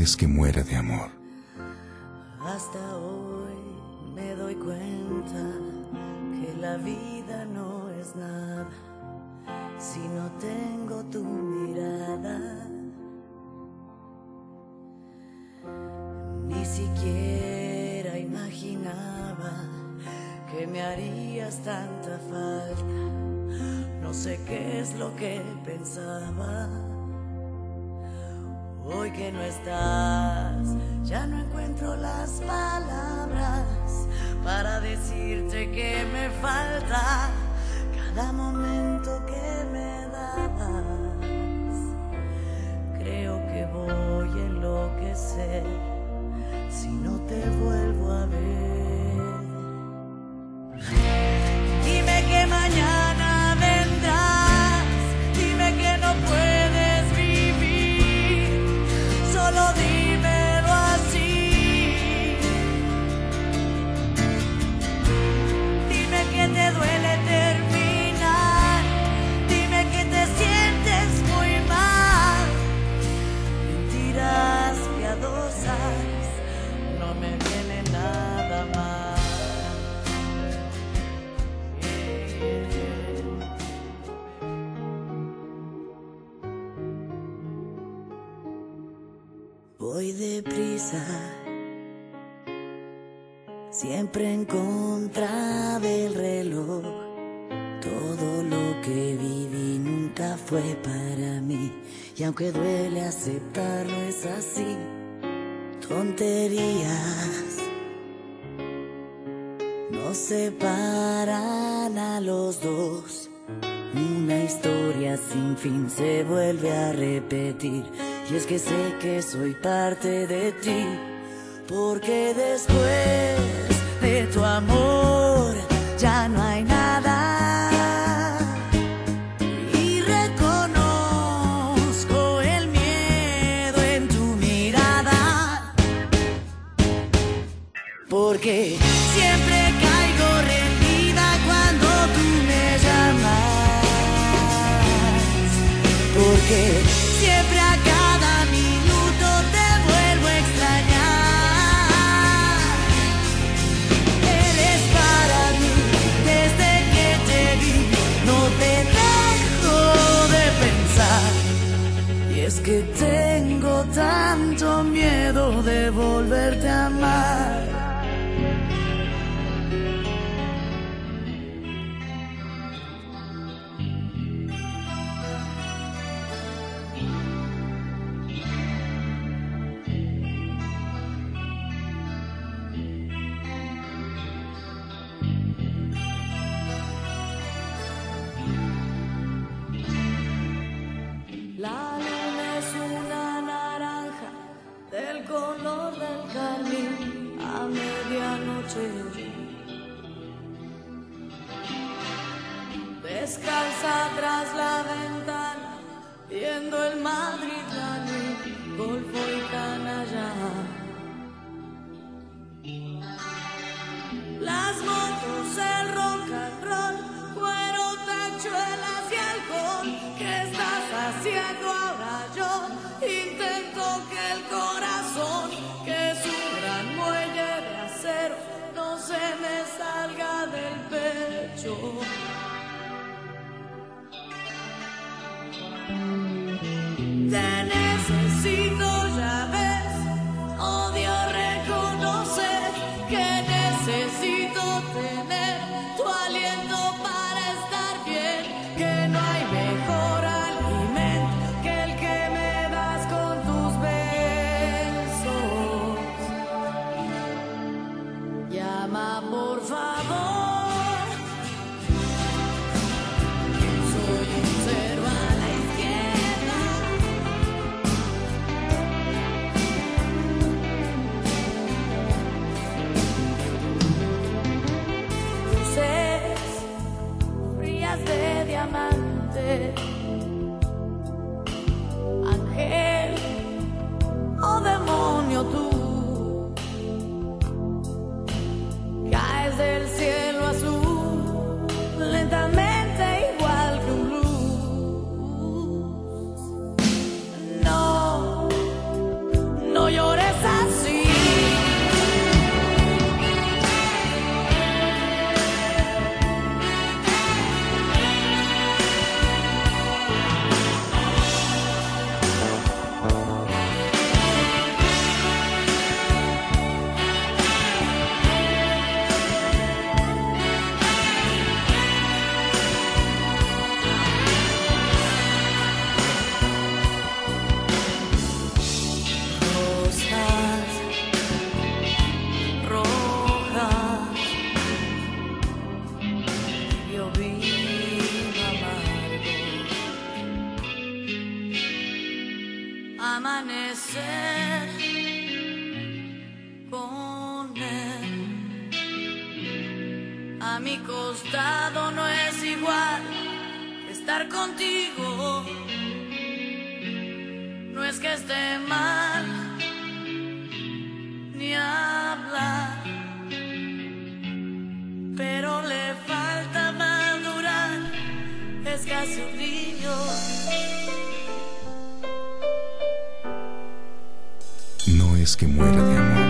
quieres que muera de amor. Hasta hoy me doy cuenta que la vida no es nada si no tengo tu mirada. Ni siquiera imaginaba que me harías tanta falta. No sé qué es lo que pensaba. Hoy que no estás, ya no encuentro las palabras para decirte que me falta cada momento que me dabas. Creo que voy a enloquecer si no te vuelvo a ver. Dime que mañana vendrás, dime que no puedes vivir, solo dímelo así. Dime que te duele terminar, dime que te sientes muy mal. Mentiras piadosas, no me viene nada más. Voy deprisa, siempre en contra del reloj. Todo lo que viví nunca fue para mí, y aunque duele aceptarlo es así. Tonterías nos separan a los dos. Una historia sin fin se vuelve a repetir, y es que sé que soy parte de ti, porque después de tu amor ya no hay nada. Y reconozco el miedo en tu mirada, porque siempre caigo rendida cuando tú me llamas. Porque siempre a cada minuto te vuelvo a extrañar. Eres para mí desde que te vi, no te dejo de pensar. Y es que tengo tanto miedo de volverte a amar. La luna es una naranja del color del carmín a medianoche. Descalza tras la ventana, viendo el Madrid-Lani, Golfo y Canalla. Las motos, el rock and roll, cuero, tachuelas y alcohol. ¿Qué estás haciendo ahora? Yo intento que el corazón, que es un gran muelle de acero, no se me salga del pecho. Te necesito, ya ves, odio reconocer que necesito tener tu aliento para estar bien, que no hay mejor alimento que el que me das con tus besos. Llama por favor, soy un cero a la izquierda. Luces frías de diamante, ángel o demonio tú, caes del cielo azul lentamente igual que un blues. No, no, yo otro vino amargo. Amanecer con él a mi costado no es igual que estar contigo. No es que esté mal ni hablar, pero le falta madurar, es casi un niño. No es que muera de amor.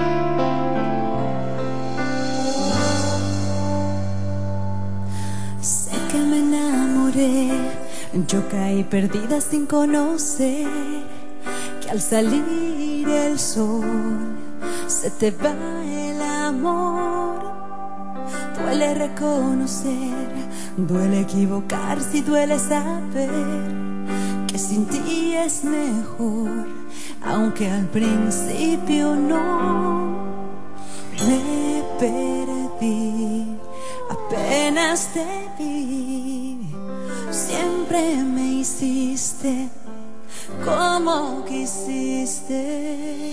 Sé que me enamoré, yo caí perdida sin conocer que al salir el sol se te va el amor. Duele reconocer, duele equivocarse y duele saber que sin ti es mejor, aunque al principio no. Me perdí, apenas te vi, siempre me hiciste como quisiste.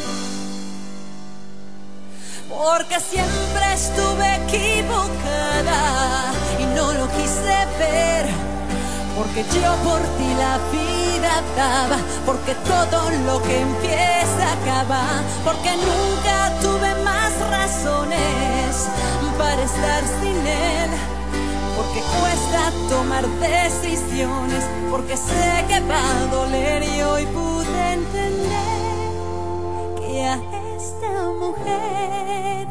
Porque siempre estuve equivocada y no lo quise ver. Porque yo por ti la vida daba, porque todo lo que empieza acaba, porque nunca tuve más razones para estar sin él, porque cuesta tomar decisiones, porque sé que va a doler y hoy pude entender que a esta mujer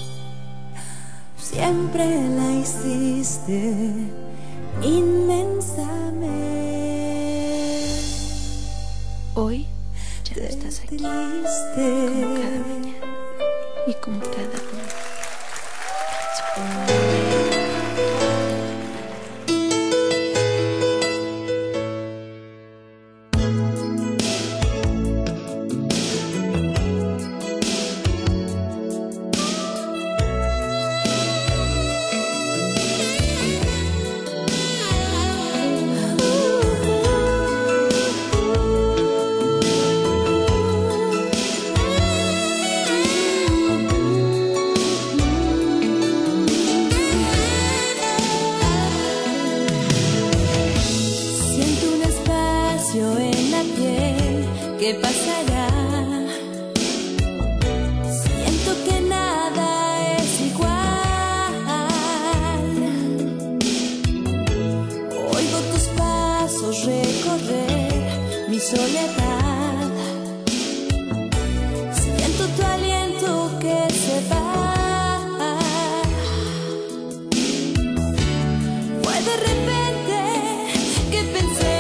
siempre la hiciste inmensamente. Hoy ya no estás aquí, como cada mañana y como cada en la piel, ¿qué pasará? Siento que nada es igual. Oigo tus pasos recorrer mi soledad. Siento tu aliento que se va. Fue de repente que pensé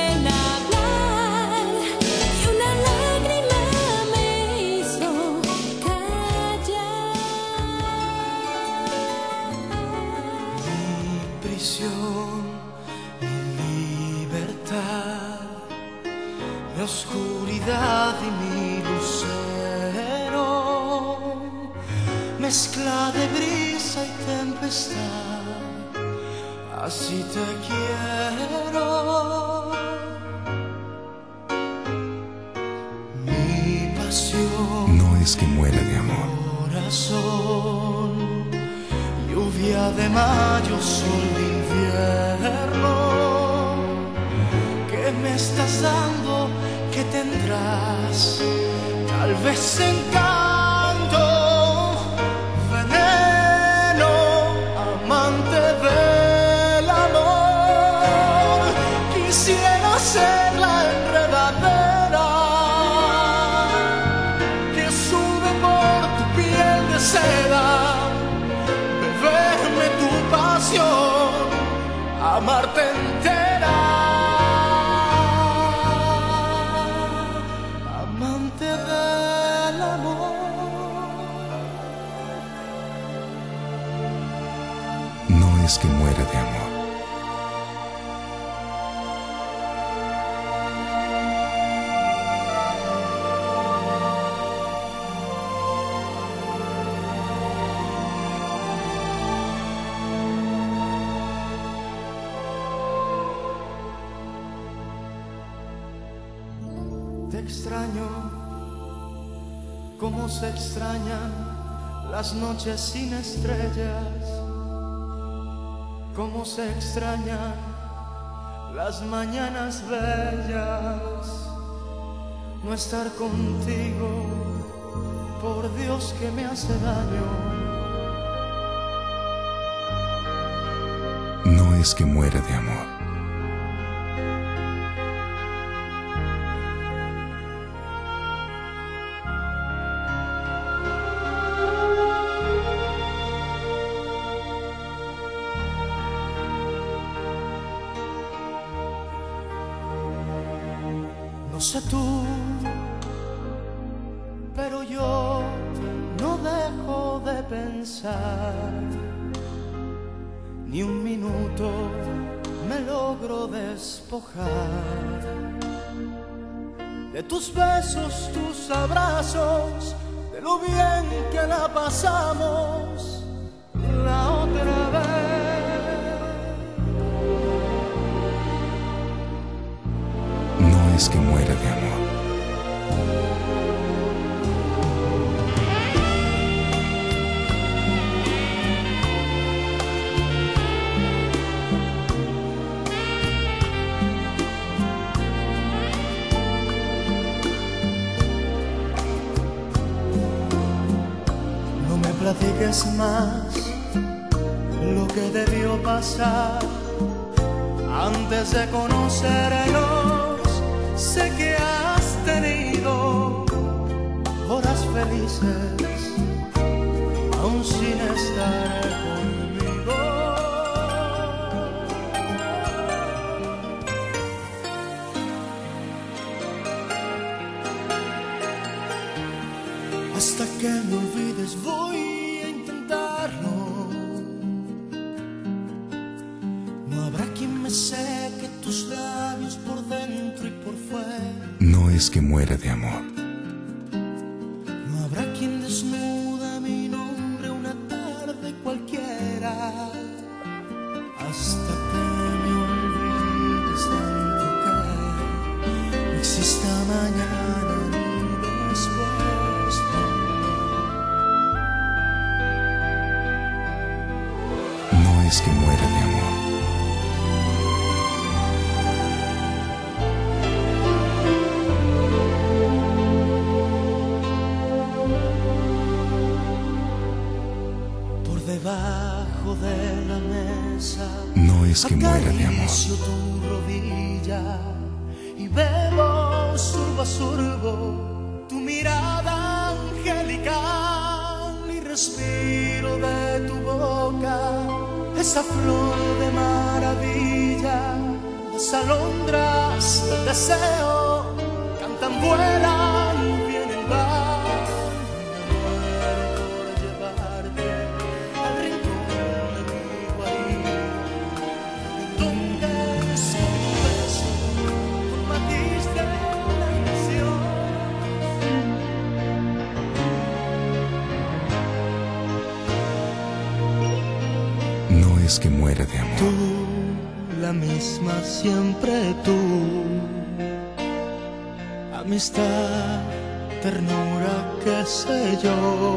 mi libertad, mi oscuridad y mi lucero, mezcla de brisa y tempestad, así te quiero. Mi pasión No es que muera de amor. Corazón, lluvia de mayo, sol de invierno, ¿qué me estás dando? ¿Qué tendrás? Tal vez encanto, veneno, amante del amor. Quisiera ser la enredadera que sube por tu piel de seda, beberme tu pasión, amarte entera, amante del amor. No es que muera de amor. extraño, cómo se extrañan las noches sin estrellas, cómo se extrañan las mañanas bellas. No estar contigo, por Dios que me hace daño. No es que muera de amor. No sé tú, pero yo no dejo de pensar. Ni un minuto me logro despojar de tus besos, tus abrazos, de lo bien que la pasamos la otra vez. No es que muera de amor. No me platiques más lo que debió pasar antes de conocernos. Sé que has tenido horas felices aún sin estar conmigo. Hasta que me olvides voy a intentarlo. No habrá quien me seque tus labios por dentro y por fuera. No es que muera de amor. No habrá quien desnuda mi nombre una tarde cualquiera. Hasta que me olvides tanto que no exista mañana ni después. No es que muera de amor. Por debajo de la mesa No es que muera de amor. acaricio tu rodilla y bebo sorbo a sorbo tu mirada angelical y respiro de tu boca esa flor de maravilla. Las alondras del deseo cantan, vuelan, vienen, van. Me muero por llevarte al rincón de mi guarida, donde su beso un matiz de la ilusión. No es que muera de amor. Tú, la misma siempre tú, amistad, ternura, qué sé yo.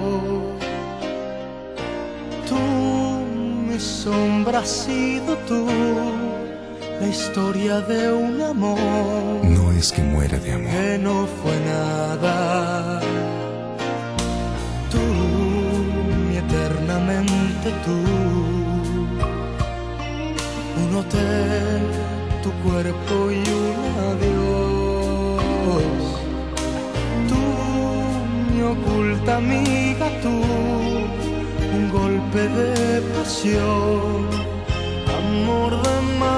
Tú, mi sombra has sido tú, la historia de un amor No es que muera de amor. que no fue nada. Tú, mi eternamente tú, un hotel, tu cuerpo y un adiós. Tú, mi oculta amiga, tú, un golpe de pasión, amor de mar.